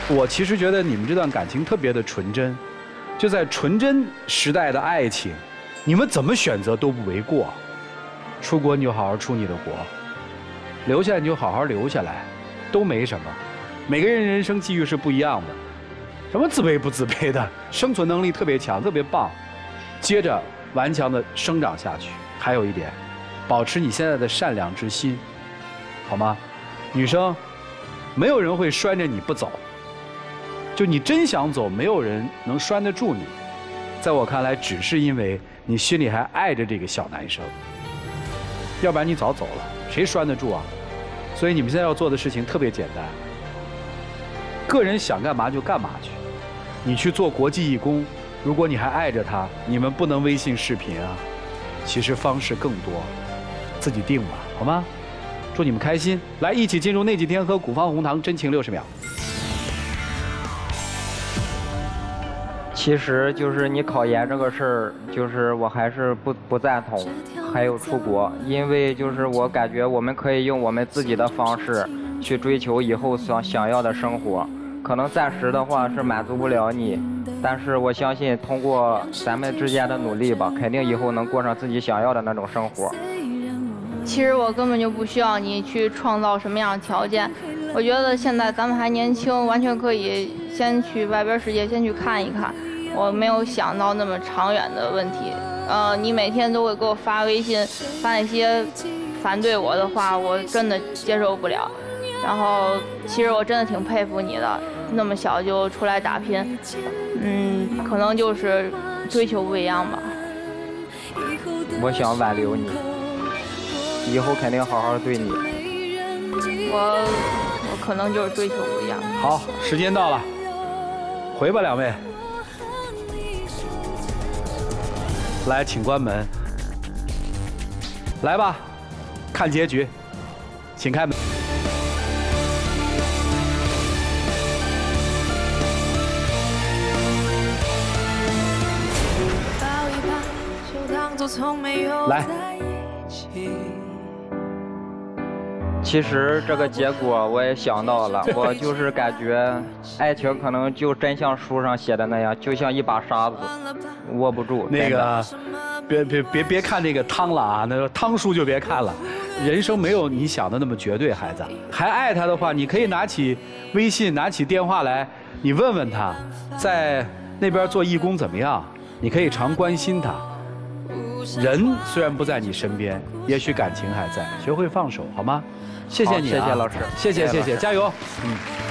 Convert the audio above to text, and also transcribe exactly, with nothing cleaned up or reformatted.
我其实觉得你们这段感情特别的纯真，就在纯真时代的爱情，你们怎么选择都不为过。出国你就好好出你的国，留下你就好好留下来，都没什么。每个人人生际遇是不一样的，什么自卑不自卑的，生存能力特别强，特别棒。接着顽强的生长下去。还有一点，保持你现在的善良之心，好吗？女生，没有人会拴着你不走。就你真想走，没有人能拴得住你。在我看来，只是因为你心里还爱着这个小男生，要不然你早走了，谁拴得住啊？所以你们现在要做的事情特别简单，个人想干嘛就干嘛去。你去做国际义工，如果你还爱着他，你们不能微信视频啊。其实方式更多，自己定吧，好吗？祝你们开心，来一起进入那几天和古方红糖真情六十秒。 其实就是你考研这个事儿，就是我还是不不赞同，还有出国，因为就是我感觉我们可以用我们自己的方式去追求以后想想要的生活，可能暂时的话是满足不了你，但是我相信通过咱们之间的努力吧，肯定以后能过上自己想要的那种生活。 其实我根本就不需要你去创造什么样的条件，我觉得现在咱们还年轻，完全可以先去外边世界先去看一看。我没有想到那么长远的问题。呃，你每天都会给我发微信，发那些反对我的话，我真的接受不了。然后，其实我真的挺佩服你的，那么小就出来打拼，嗯，可能就是追求不一样吧。 我想挽留你，以后肯定好好对你。 我我可能就是追求不一样。 好，时间到了，回吧，两位。来，请关门。来吧，看结局，请开门。来。 其实这个结果我也想到了，我就是感觉爱情可能就真像书上写的那样，就像一把沙子，握不住。 那个，别别别别看那个汤了啊，那个汤书就别看了。人生没有你想的那么绝对，孩子。还爱他的话，你可以拿起微信，拿起电话来，你问问他，在那边做义工怎么样？你可以常关心他。人虽然不在你身边，也许感情还在，学会放手，好吗？谢谢你、啊， 谢谢老师， 谢谢谢谢，加油，嗯。